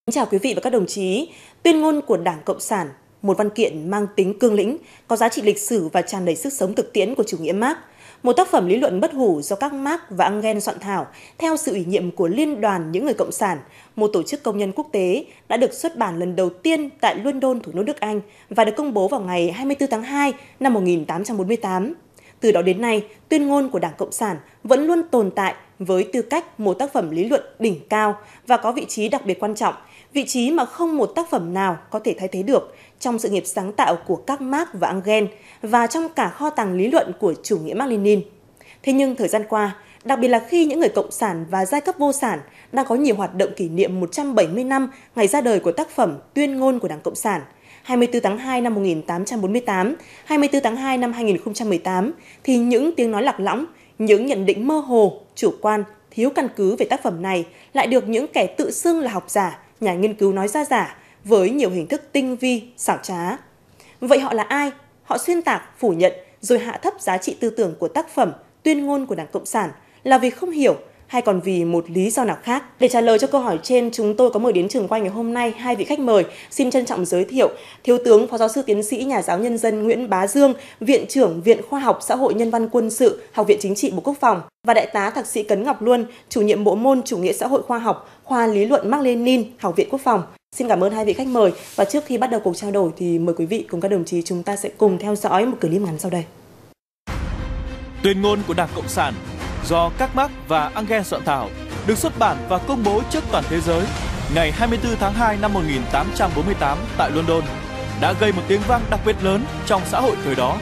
Chào quý vị và các đồng chí. Tuyên ngôn của Đảng Cộng sản, một văn kiện mang tính cương lĩnh, có giá trị lịch sử và tràn đầy sức sống thực tiễn của chủ nghĩa Mác. Một tác phẩm lý luận bất hủ do các Marx và Engels soạn thảo theo sự ủy nhiệm của Liên đoàn những người Cộng sản, một tổ chức công nhân quốc tế, đã được xuất bản lần đầu tiên tại London, thủ đô nước Anh và được công bố vào ngày 24 tháng 2 năm 1848. Từ đó đến nay, tuyên ngôn của Đảng Cộng sản vẫn luôn tồn tại với tư cách một tác phẩm lý luận đỉnh cao và có vị trí đặc biệt quan trọng, vị trí mà không một tác phẩm nào có thể thay thế được trong sự nghiệp sáng tạo của các Marx và Engels và trong cả kho tàng lý luận của chủ nghĩa Mác-Lênin. Thế nhưng thời gian qua, đặc biệt là khi những người cộng sản và giai cấp vô sản đang có nhiều hoạt động kỷ niệm 170 năm ngày ra đời của tác phẩm Tuyên ngôn của Đảng Cộng sản, 24 tháng 2 năm 1848, 24 tháng 2 năm 2018, thì những tiếng nói lạc lõng, những nhận định mơ hồ, chủ quan, thiếu căn cứ về tác phẩm này lại được những kẻ tự xưng là học giả, nhà nghiên cứu nói ra giả với nhiều hình thức tinh vi, xảo trá. Vậy họ là ai? Họ xuyên tạc, phủ nhận rồi hạ thấp giá trị tư tưởng của tác phẩm Tuyên ngôn của Đảng Cộng sản là vì không hiểu hay còn vì một lý do nào khác? Để trả lời cho câu hỏi trên, chúng tôi có mời đến trường quay ngày hôm nay hai vị khách mời. Xin trân trọng giới thiệu Thiếu tướng Phó Giáo sư Tiến sĩ Nhà giáo Nhân dân Nguyễn Bá Dương, Viện trưởng Viện Khoa học Xã hội Nhân văn Quân sự, Học viện Chính trị Bộ Quốc phòng, và Đại tá Thạc sĩ Cấn Ngọc Luân, Chủ nhiệm Bộ môn Chủ nghĩa xã hội khoa học, Khoa Lý luận Mác-Lênin, Học viện Quốc phòng. Xin cảm ơn hai vị khách mời, và trước khi bắt đầu cuộc trao đổi thì mời quý vị cùng các đồng chí chúng ta sẽ cùng theo dõi một clip ngắn sau đây. Tuyên ngôn của Đảng Cộng sản do các Marx và Engels soạn thảo được xuất bản và công bố trước toàn thế giới ngày 24 tháng 2 năm 1848 tại London đã gây một tiếng vang đặc biệt lớn trong xã hội thời đó.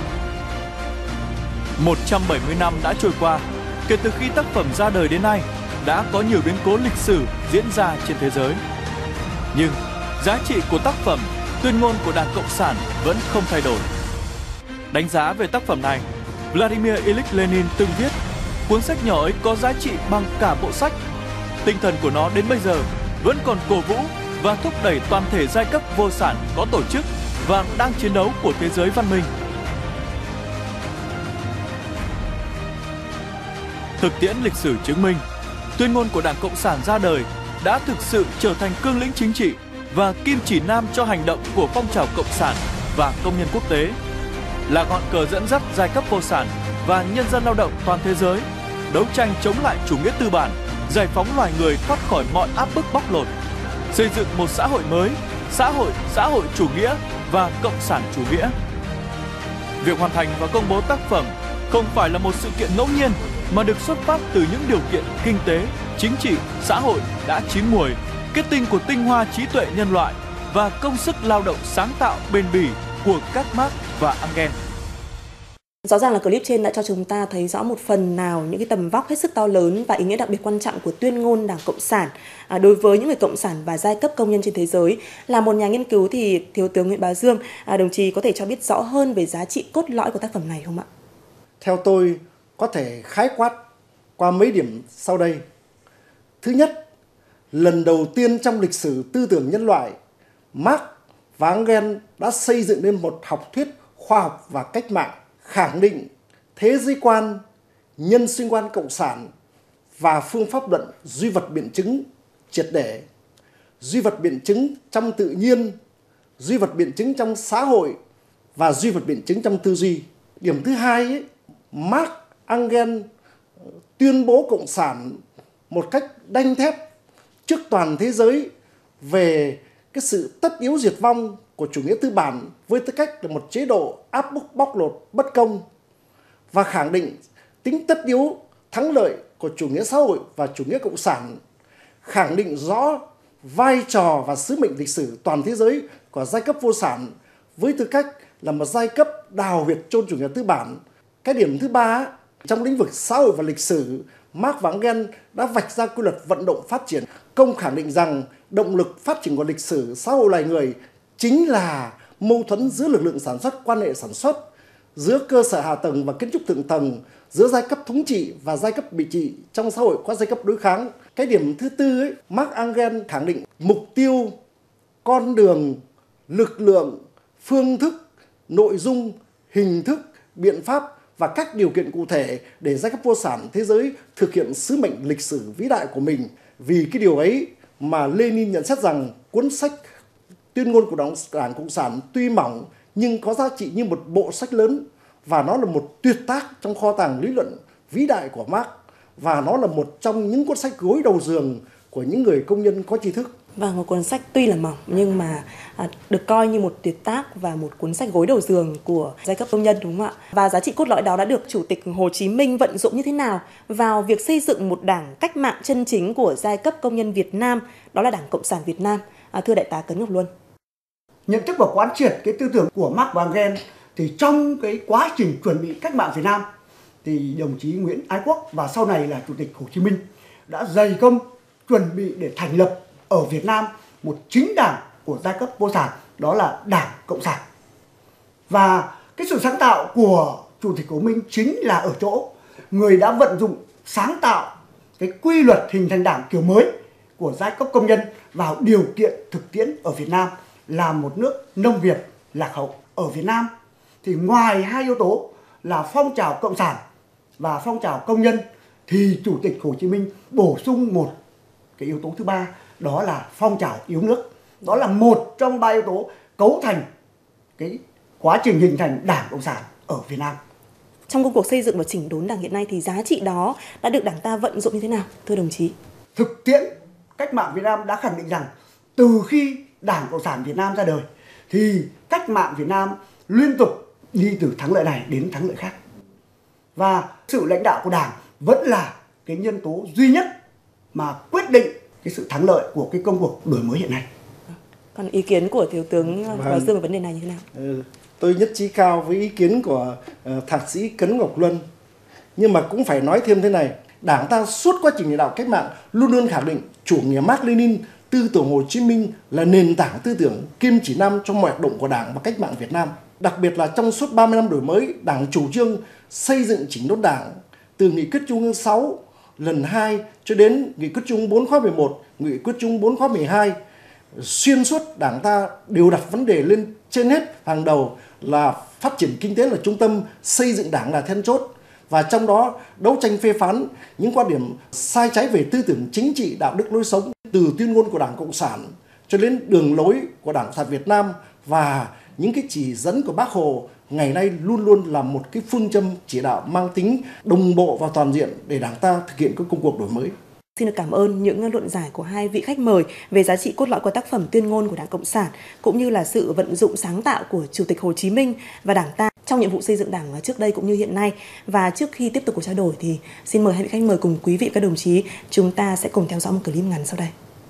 170 năm đã trôi qua kể từ khi tác phẩm ra đời đến nay, đã có nhiều biến cố lịch sử diễn ra trên thế giới. Nhưng giá trị của tác phẩm Tuyên ngôn của Đảng Cộng sản vẫn không thay đổi. Đánh giá về tác phẩm này, Vladimir Ilyich Lenin từng viết: cuốn sách nhỏ ấy có giá trị bằng cả bộ sách. Tinh thần của nó đến bây giờ vẫn còn cổ vũ và thúc đẩy toàn thể giai cấp vô sản có tổ chức và đang chiến đấu của thế giới văn minh. Thực tiễn lịch sử chứng minh, Tuyên ngôn của Đảng Cộng sản ra đời đã thực sự trở thành cương lĩnh chính trị và kim chỉ nam cho hành động của phong trào cộng sản và công nhân quốc tế, là ngọn cờ dẫn dắt giai cấp vô sản và nhân dân lao động toàn thế giới đấu tranh chống lại chủ nghĩa tư bản, giải phóng loài người thoát khỏi mọi áp bức bóc lột, xây dựng một xã hội mới, xã hội chủ nghĩa và cộng sản chủ nghĩa. Việc hoàn thành và công bố tác phẩm không phải là một sự kiện ngẫu nhiên mà được xuất phát từ những điều kiện kinh tế, chính trị, xã hội đã chín muồi, kết tinh của tinh hoa trí tuệ nhân loại và công sức lao động sáng tạo bền bỉ của các Marx và Engels. Rõ ràng là clip trên đã cho chúng ta thấy rõ một phần nào những cái tầm vóc hết sức to lớn và ý nghĩa đặc biệt quan trọng của tuyên ngôn Đảng Cộng sản đối với những người cộng sản và giai cấp công nhân trên thế giới. Là một nhà nghiên cứu thì Thiếu tướng Nguyễn Bá Dương, đồng chí có thể cho biết rõ hơn về giá trị cốt lõi của tác phẩm này không ạ? Theo tôi, có thể khái quát qua mấy điểm sau đây. Thứ nhất, lần đầu tiên trong lịch sử tư tưởng nhân loại, Marx và Engels đã xây dựng nên một học thuyết khoa học và cách mạng, khẳng định thế giới quan, nhân sinh quan cộng sản và phương pháp luận duy vật biện chứng triệt để. Duy vật biện chứng trong tự nhiên, duy vật biện chứng trong xã hội và duy vật biện chứng trong tư duy. Điểm thứ hai, Marx, Engels tuyên bố cộng sản một cách đanh thép trước toàn thế giới về cái sự tất yếu diệt vong của chủ nghĩa tư bản với tư cách là một chế độ áp bức bóc lột bất công, và khẳng định tính tất yếu thắng lợi của chủ nghĩa xã hội và chủ nghĩa cộng sản, khẳng định rõ vai trò và sứ mệnh lịch sử toàn thế giới của giai cấp vô sản với tư cách là một giai cấp đào huyệt chôn chủ nghĩa tư bản. Cái điểm thứ ba, trong lĩnh vực xã hội và lịch sử, Marx và Engels đã vạch ra quy luật vận động phát triển, công khẳng định rằng động lực phát triển của lịch sử xã hội loài người chính là mâu thuẫn giữa lực lượng sản xuất, quan hệ sản xuất, giữa cơ sở hạ tầng và kiến trúc thượng tầng, giữa giai cấp thống trị và giai cấp bị trị trong xã hội có giai cấp đối kháng. Cái điểm thứ tư, Marx Engels khẳng định mục tiêu, con đường, lực lượng, phương thức, nội dung, hình thức, biện pháp và các điều kiện cụ thể để giai cấp vô sản thế giới thực hiện sứ mệnh lịch sử vĩ đại của mình. Vì cái điều ấy mà Lenin nhận xét rằng cuốn sách Tuyên ngôn của Đảng Cộng sản tuy mỏng nhưng có giá trị như một bộ sách lớn, và nó là một tuyệt tác trong kho tàng lý luận vĩ đại của Marx, và nó là một trong những cuốn sách gối đầu giường của những người công nhân có tri thức. Vâng, một cuốn sách tuy là mỏng nhưng mà được coi như một tuyệt tác và một cuốn sách gối đầu giường của giai cấp công nhân, đúng không ạ? Và giá trị cốt lõi đó đã được Chủ tịch Hồ Chí Minh vận dụng như thế nào vào việc xây dựng một đảng cách mạng chân chính của giai cấp công nhân Việt Nam, đó là Đảng Cộng sản Việt Nam? Thưa Đại tá Cấn Ngọc Luân. Nhận thức và quán triệt cái tư tưởng của Marx và Engels thì trong cái quá trình chuẩn bị cách mạng Việt Nam thì đồng chí Nguyễn Ái Quốc và sau này là Chủ tịch Hồ Chí Minh đã dày công chuẩn bị để thành lập ở Việt Nam một chính đảng của giai cấp vô sản, đó là Đảng Cộng sản. Và cái sự sáng tạo của Chủ tịch Hồ Chí Minh chính là ở chỗ người đã vận dụng sáng tạo cái quy luật hình thành đảng kiểu mới của giai cấp công nhân vào điều kiện thực tiễn ở Việt Nam là một nước nông nghiệp lạc hậu. Ở Việt Nam thì ngoài hai yếu tố là phong trào cộng sản và phong trào công nhân thì Chủ tịch Hồ Chí Minh bổ sung một cái yếu tố thứ ba, đó là phong trào yêu nước. Đó là một trong ba yếu tố cấu thành cái quá trình hình thành Đảng Cộng sản ở Việt Nam. Trong công cuộc xây dựng và chỉnh đốn Đảng hiện nay thì giá trị đó đã được Đảng ta vận dụng như thế nào, thưa đồng chí? Thực tiễn cách mạng Việt Nam đã khẳng định rằng từ khi Đảng Cộng sản Việt Nam ra đời thì cách mạng Việt Nam liên tục đi từ thắng lợi này đến thắng lợi khác. Và sự lãnh đạo của Đảng vẫn là cái nhân tố duy nhất mà quyết định cái sự thắng lợi của cái công cuộc đổi mới hiện nay. Còn ý kiến của Thiếu tướng Bảo Dương về vấn đề này như thế nào? Tôi nhất trí cao với ý kiến của Thạc sĩ Cấn Ngọc Luân. Nhưng mà cũng phải nói thêm thế này, Đảng ta suốt quá trình lãnh đạo cách mạng luôn luôn khẳng định chủ nghĩa Mác Lênin, tư tưởng Hồ Chí Minh là nền tảng tư tưởng kim chỉ nam trong mọi hoạt động của Đảng và cách mạng Việt Nam. Đặc biệt là trong suốt 30 năm đổi mới, Đảng chủ trương xây dựng chỉnh đốn Đảng từ Nghị quyết Trung ương 6 lần 2 cho đến Nghị quyết Trung ương 4 khóa 11, Nghị quyết Trung ương 4 khóa 12. Xuyên suốt Đảng ta đều đặt vấn đề lên trên hết hàng đầu là phát triển kinh tế là trung tâm, xây dựng Đảng là then chốt. Và trong đó đấu tranh phê phán những quan điểm sai trái về tư tưởng chính trị, đạo đức lối sống, từ tuyên ngôn của Đảng Cộng sản cho đến đường lối của Đảng Cộng sản Việt Nam và những cái chỉ dẫn của Bác Hồ ngày nay luôn luôn là một cái phương châm chỉ đạo mang tính đồng bộ và toàn diện để Đảng ta thực hiện các công cuộc đổi mới. Xin được cảm ơn những luận giải của hai vị khách mời về giá trị cốt lõi của tác phẩm Tuyên ngôn của Đảng Cộng sản cũng như là sự vận dụng sáng tạo của Chủ tịch Hồ Chí Minh và Đảng ta trong nhiệm vụ xây dựng Đảng trước đây cũng như hiện nay. Và trước khi tiếp tục cuộc trao đổi thì xin mời hai vị khách mời cùng quý vị các đồng chí, chúng ta sẽ cùng theo dõi một clip ngắn sau đây.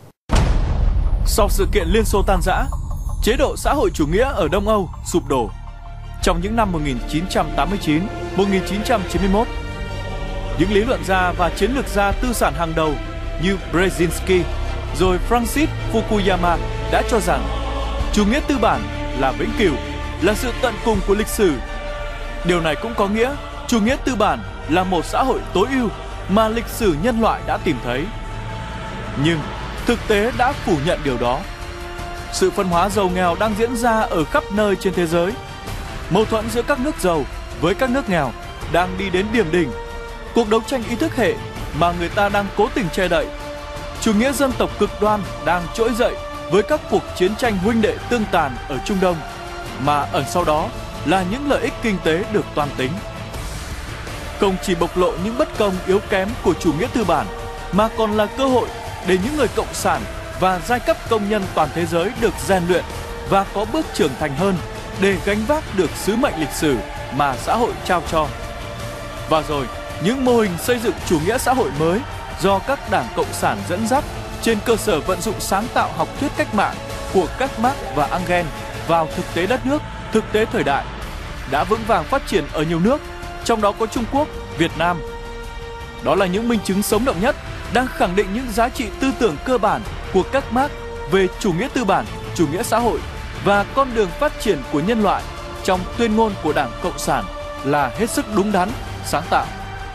Sau sự kiện Liên Xô tan rã, chế độ xã hội chủ nghĩa ở Đông Âu sụp đổ. Trong những năm 1989, 1991, những lý luận gia và chiến lược gia tư sản hàng đầu như Brzezinski rồi Francis Fukuyama đã cho rằng chủ nghĩa tư bản là vĩnh cửu, là sự tận cùng của lịch sử. Điều này cũng có nghĩa chủ nghĩa tư bản là một xã hội tối ưu mà lịch sử nhân loại đã tìm thấy. Nhưng thực tế đã phủ nhận điều đó. Sự phân hóa giàu nghèo đang diễn ra ở khắp nơi trên thế giới. Mâu thuẫn giữa các nước giàu với các nước nghèo đang đi đến điểm đỉnh. Cuộc đấu tranh ý thức hệ mà người ta đang cố tình che đậy. Chủ nghĩa dân tộc cực đoan đang trỗi dậy với các cuộc chiến tranh huynh đệ tương tàn ở Trung Đông, mà ẩn sau đó là những lợi ích kinh tế được toan tính. Không chỉ bộc lộ những bất công yếu kém của chủ nghĩa tư bản, mà còn là cơ hội để những người cộng sản và giai cấp công nhân toàn thế giới được rèn luyện và có bước trưởng thành hơn để gánh vác được sứ mệnh lịch sử mà xã hội trao cho. Và rồi, những mô hình xây dựng chủ nghĩa xã hội mới do các đảng cộng sản dẫn dắt trên cơ sở vận dụng sáng tạo học thuyết cách mạng của các Marx và Engels vào thực tế đất nước, thực tế thời đại, đã vững vàng phát triển ở nhiều nước, trong đó có Trung Quốc, Việt Nam. Đó là những minh chứng sống động nhất đang khẳng định những giá trị tư tưởng cơ bản của các Marx về chủ nghĩa tư bản, chủ nghĩa xã hội và con đường phát triển của nhân loại trong tuyên ngôn của Đảng Cộng sản là hết sức đúng đắn, sáng tạo.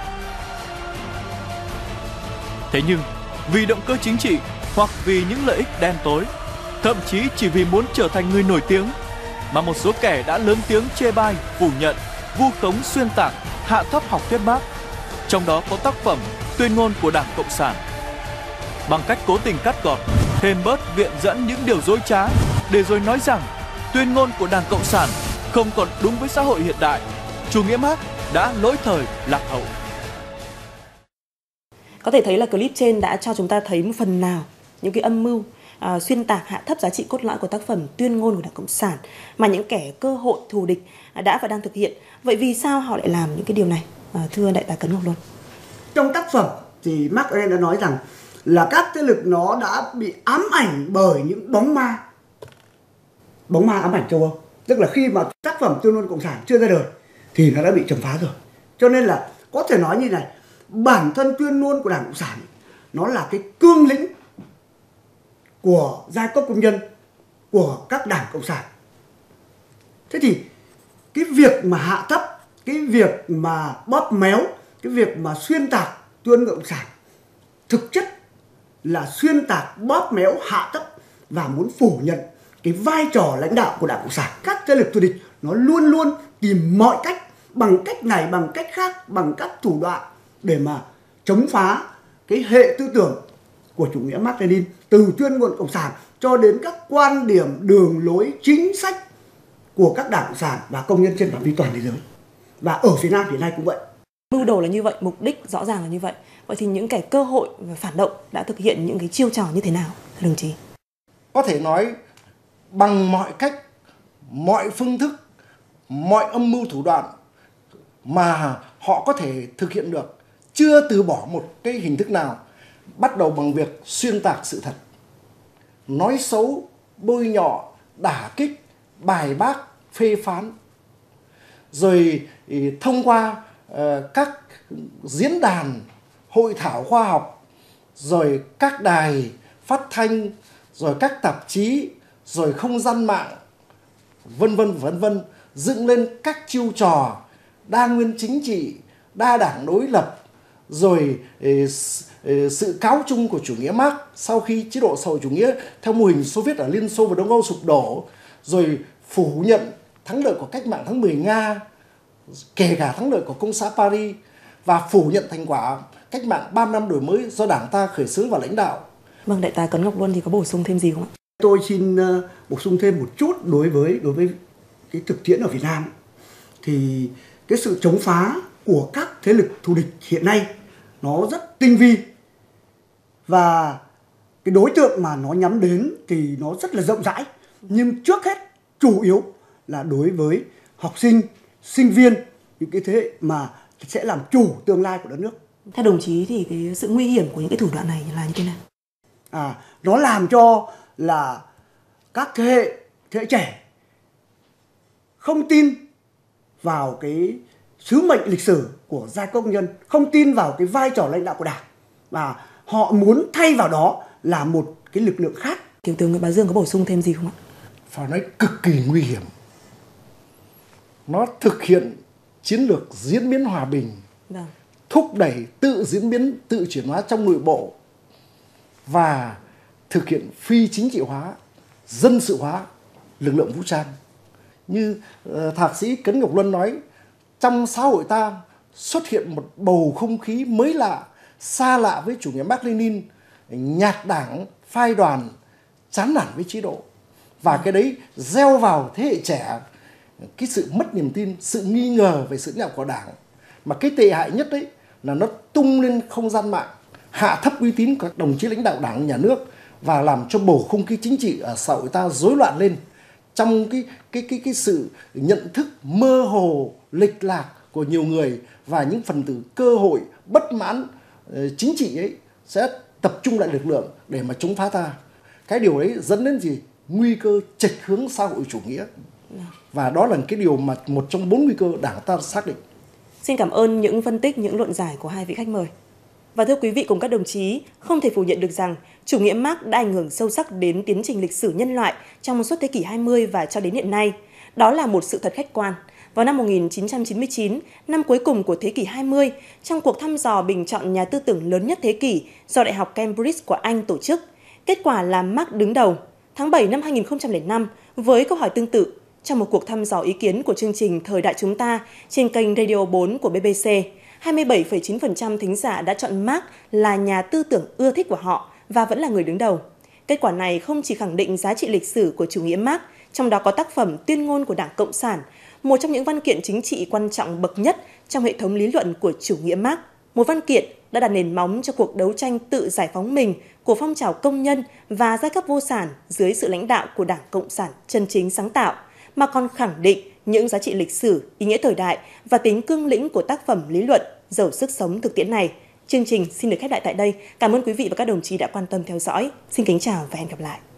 Thế nhưng, vì động cơ chính trị hoặc vì những lợi ích đen tối, thậm chí chỉ vì muốn trở thành người nổi tiếng, mà một số kẻ đã lớn tiếng chê bai, phủ nhận, vu khống xuyên tạc, hạ thấp học thuyết Marx, trong đó có tác phẩm Tuyên ngôn của Đảng Cộng sản. Bằng cách cố tình cắt gọt, thêm bớt viện dẫn những điều dối trá, để rồi nói rằng tuyên ngôn của Đảng Cộng sản không còn đúng với xã hội hiện đại. Chủ nghĩa Mác đã lỗi thời lạc hậu. Có thể thấy là clip trên đã cho chúng ta thấy một phần nào những cái âm mưu xuyên tạc hạ thấp giá trị cốt lõi của tác phẩm Tuyên ngôn của Đảng Cộng sản mà những kẻ cơ hội thù địch đã và đang thực hiện. Vậy vì sao họ lại làm những cái điều này? Thưa Đại tá Cấn Ngọc Luân. Trong tác phẩm thì Mark Aurel đã nói rằng là các thế lực nó đã bị ám ảnh bởi những bóng ma ám ảnh châu Âu. Tức là khi mà tác phẩm Tuyên ngôn Cộng sản chưa ra đời thì nó đã bị trầm phá rồi. Cho nên là có thể nói như này, bản thân tuyên ngôn của Đảng Cộng sản nó là cái cương lĩnh của giai cấp công nhân, của các đảng Cộng sản. Thế thì cái việc mà hạ thấp, cái việc mà bóp méo, cái việc mà xuyên tạc tuyên ngôn Cộng sản thực chất là xuyên tạc, bóp méo, hạ thấp và muốn phủ nhận cái vai trò lãnh đạo của Đảng Cộng sản. Các thế lực thù địch nó luôn luôn tìm mọi cách, bằng cách này, bằng cách khác, bằng các thủ đoạn để mà chống phá cái hệ tư tưởng của chủ nghĩa Mác Lênin, từ tuyên ngôn Cộng sản cho đến các quan điểm, đường lối, chính sách của các đảng Cộng sản và công nhân trên phạm vi toàn thế giới. Và ở Việt Nam hiện nay cũng vậy. Mưu đồ là như vậy, mục đích rõ ràng là như vậy. Vậy thì những kẻ cơ hội và phản động đã thực hiện những cái chiêu trò như thế nào, đồng chí? Có thể nói bằng mọi cách, mọi phương thức, mọi âm mưu thủ đoạn mà họ có thể thực hiện được, chưa từ bỏ một cái hình thức nào, bắt đầu bằng việc xuyên tạc sự thật, nói xấu, bôi nhọ, đả kích, bài bác, phê phán, rồi thông qua các diễn đàn, hội thảo khoa học, rồi các đài phát thanh, rồi các tạp chí, rồi không gian mạng, vân vân, dựng lên các chiêu trò đa nguyên chính trị, đa đảng đối lập, rồi sự cáo chung của chủ nghĩa Mác sau khi chế độ xã hội chủ nghĩa theo mô hình Xô Viết ở Liên Xô và Đông Âu sụp đổ, rồi phủ nhận thắng lợi của cách mạng tháng 10 Nga, kể cả thắng lợi của Công xã Paris, và phủ nhận thành quả cách mạng 30 năm đổi mới do Đảng ta khởi xướng và lãnh đạo. Vâng, Đại tá Cấn Ngọc Luân thì có bổ sung thêm gì không ạ? Tôi xin bổ sung thêm một chút đối với cái thực tiễn ở Việt Nam. Thì cái sự chống phá của các thế lực thù địch hiện nay nó rất tinh vi, và cái đối tượng mà nó nhắm đến thì nó rất là rộng rãi, nhưng trước hết chủ yếu là đối với học sinh, sinh viên, những cái thế hệ mà sẽ làm chủ tương lai của đất nước. Theo đồng chí thì cái sự nguy hiểm của những cái thủ đoạn này là như thế nào? Nó làm cho là các thế hệ trẻ không tin vào cái sứ mệnh lịch sử của giai cấp công nhân, không tin vào cái vai trò lãnh đạo của Đảng, và họ muốn thay vào đó là một cái lực lượng khác. Thiếu tướng Nguyễn Bá Dương có bổ sung thêm gì không ạ? Phải nói cực kỳ nguy hiểm. Nó thực hiện chiến lược diễn biến hòa bình, Vâng. thúc đẩy tự diễn biến, tự chuyển hóa trong nội bộ, và thực hiện phi chính trị hóa, dân sự hóa lực lượng vũ trang. Như Thạc sĩ Cấn Ngọc Luân nói, trong xã hội ta xuất hiện một bầu không khí mới lạ, xa lạ với chủ nghĩa Mác Lênin, nhạt đảng, phai đoàn, chán nản với chế độ. Và cái đấy gieo vào thế hệ trẻ cái sự mất niềm tin, sự nghi ngờ về sự lãnh đạo của Đảng. Mà cái tệ hại nhất đấy là nó tung lên không gian mạng, hạ thấp uy tín của các đồng chí lãnh đạo Đảng, nhà nước, và làm cho bầu không khí chính trị ở xã hội ta rối loạn lên. Trong cái sự nhận thức mơ hồ, lệch lạc của nhiều người, và những phần tử cơ hội bất mãn chính trị ấy sẽ tập trung lại lực lượng để mà chống phá ta. Cái điều ấy dẫn đến gì? Nguy cơ chệch hướng xã hội chủ nghĩa. Và đó là cái điều mà một trong 4 nguy cơ Đảng ta xác định. Xin cảm ơn những phân tích, những luận giải của hai vị khách mời. Và thưa quý vị cùng các đồng chí, không thể phủ nhận được rằng chủ nghĩa Mác đã ảnh hưởng sâu sắc đến tiến trình lịch sử nhân loại trong suốt thế kỷ 20 và cho đến hiện nay. Đó là một sự thật khách quan. Vào năm 1999, năm cuối cùng của thế kỷ 20, trong cuộc thăm dò bình chọn nhà tư tưởng lớn nhất thế kỷ do Đại học Cambridge của Anh tổ chức, kết quả là Mác đứng đầu. Tháng 7 năm 2005, với câu hỏi tương tự, trong một cuộc thăm dò ý kiến của chương trình Thời đại chúng ta trên kênh Radio 4 của BBC, 27,9% thính giả đã chọn Mác là nhà tư tưởng ưa thích của họ và vẫn là người đứng đầu. Kết quả này không chỉ khẳng định giá trị lịch sử của chủ nghĩa Mác, trong đó có tác phẩm Tuyên ngôn của Đảng Cộng sản, một trong những văn kiện chính trị quan trọng bậc nhất trong hệ thống lý luận của chủ nghĩa Mác, một văn kiện đã đặt nền móng cho cuộc đấu tranh tự giải phóng mình của phong trào công nhân và giai cấp vô sản dưới sự lãnh đạo của Đảng Cộng sản chân chính sáng tạo, mà còn khẳng định những giá trị lịch sử, ý nghĩa thời đại và tính cương lĩnh của tác phẩm lý luận giàu sức sống thực tiễn này. Chương trình xin được khép lại tại đây. Cảm ơn quý vị và các đồng chí đã quan tâm theo dõi. Xin kính chào và hẹn gặp lại.